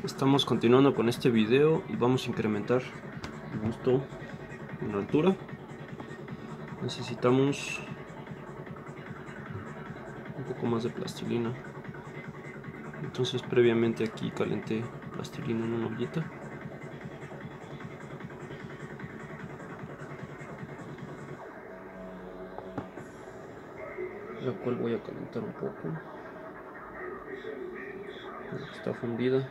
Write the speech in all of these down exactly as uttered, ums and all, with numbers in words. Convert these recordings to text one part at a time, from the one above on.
Estamos continuando con este video y vamos a incrementar el busto en la altura. Necesitamos un poco más de plastilina. Entonces previamente aquí calenté plastilina en una ollita. La cual voy a calentar un poco. Está fundida.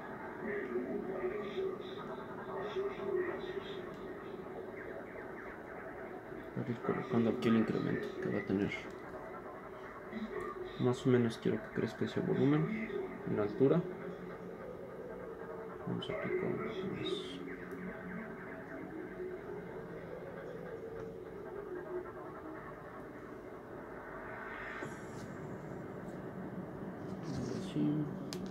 Voy a ir colocando aquí el incremento que va a tener. Más o menos quiero que crezca ese volumen en la altura. Vamos a aplicar un poco más. Así.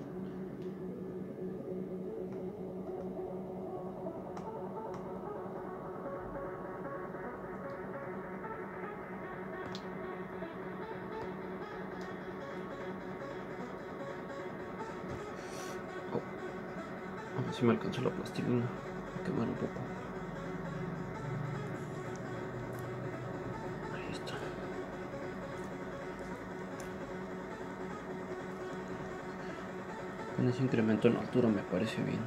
A ver si me alcanzó la plastilina a quemar un poco. Ahí está. Con ese incremento en altura me parece bien.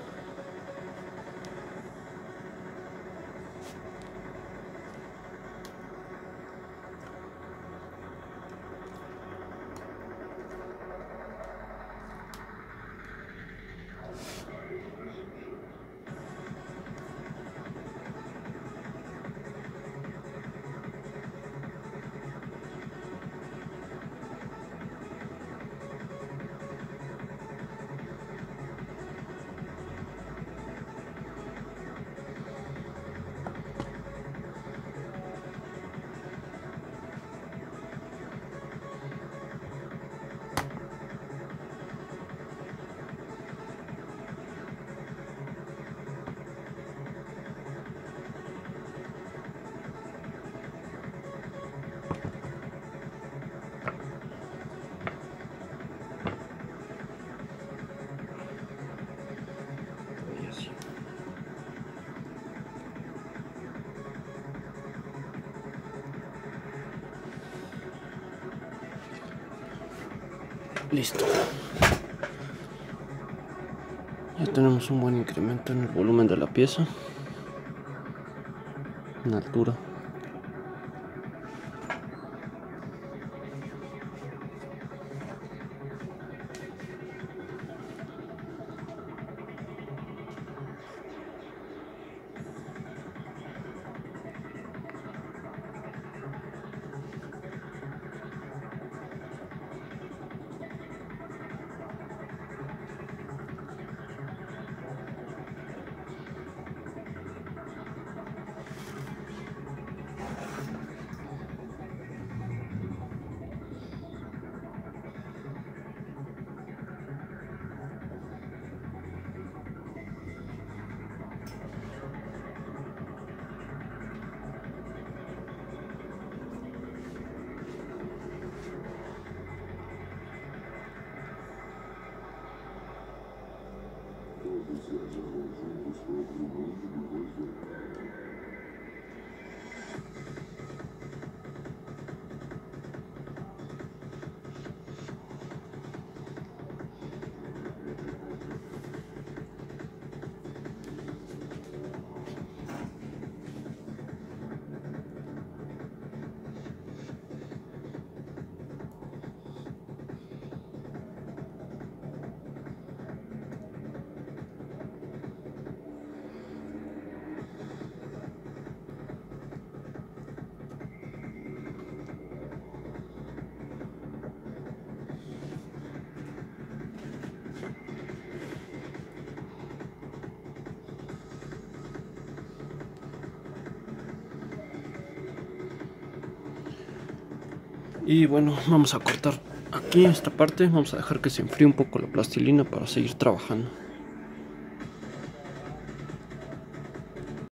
Listo. Ya tenemos un buen incremento en el volumen de la pieza, en altura. Y bueno, vamos a cortar aquí esta parte, vamos a dejar que se enfríe un poco la plastilina para seguir trabajando.